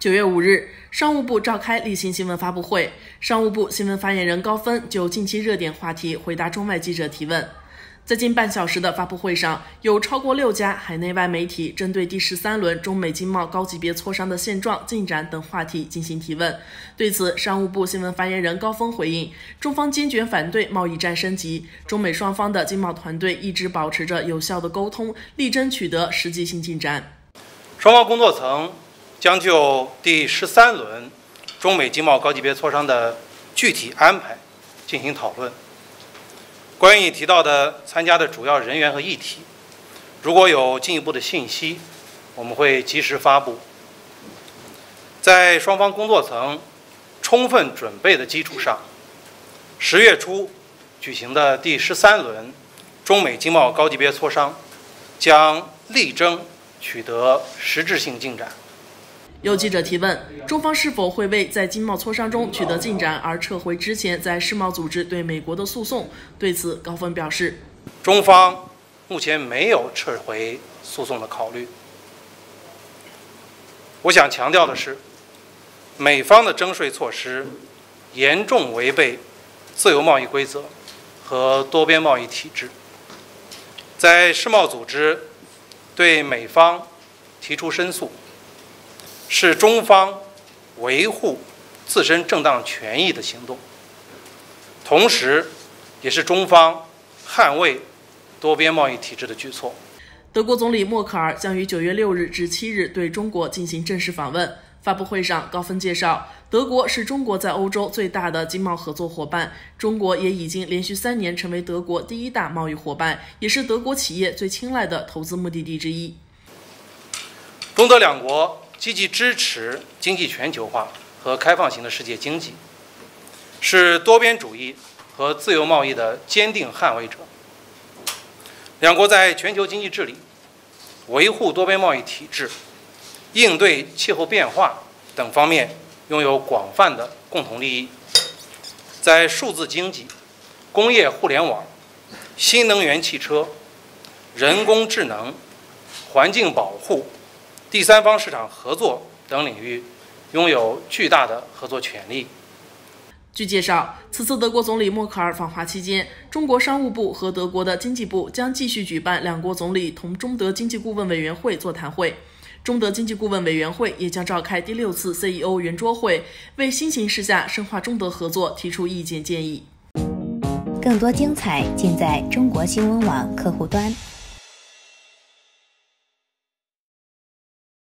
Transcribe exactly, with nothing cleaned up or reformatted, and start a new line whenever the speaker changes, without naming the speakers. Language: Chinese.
九月五日，商务部召开例行新闻发布会，商务部新闻发言人高峰就近期热点话题回答中外记者提问。在近半小时的发布会上，有超过六家海内外媒体针对第十三轮中美经贸高级别磋商的现状、进展等话题进行提问。对此，商务部新闻发言人高峰回应，中方坚决反对贸易战升级，中美双方的经贸团队一直保持着有效的沟通，力争取得实际性进展。
双方工作层将就第十三轮中美经贸高级别磋商的具体安排进行讨论。关于你提到的参加的主要人员和议题，如果有进一步的信息，我们会及时发布。在双方工作层充分准备的基础上，十月初举行的第十三轮中美经贸高级别磋商将力争取得实质性进展。
有记者提问，中方是否会为在经贸磋商中取得进展而撤回之前在世贸组织对美国的诉讼？对此，高峰表示，
中方目前没有撤回诉讼的考虑。我想强调的是，美方的征税措施严重违背自由贸易规则和多边贸易体制，在世贸组织对美方提出申诉，是中方维护自身正当权益的行动，同时也是中方捍卫多边贸易体制的举措。
德国总理默克尔将于九月六日至七日对中国进行正式访问。发布会上，高峰介绍，德国是中国在欧洲最大的经贸合作伙伴，中国也已经连续三年成为德国第一大贸易伙伴，也是德国企业最青睐的投资目的地之一。
中德两国积极支持经济全球化和开放型的世界经济，是多边主义和自由贸易的坚定捍卫者。两国在全球经济治理、维护多边贸易体制、应对气候变化等方面拥有广泛的共同利益。在数字经济、工业互联网、新能源汽车、人工智能、环境保护、第三方市场合作等领域拥有巨大的合作潜力。
据介绍，此次德国总理默克尔访华期间，中国商务部和德国的经济部将继续举办两国总理同中德经济顾问委员会座谈会。中德经济顾问委员会也将召开第六次 C E O 圆桌会，为新形势下深化中德合作提出意见建议。
更多精彩尽在中国新闻网客户端。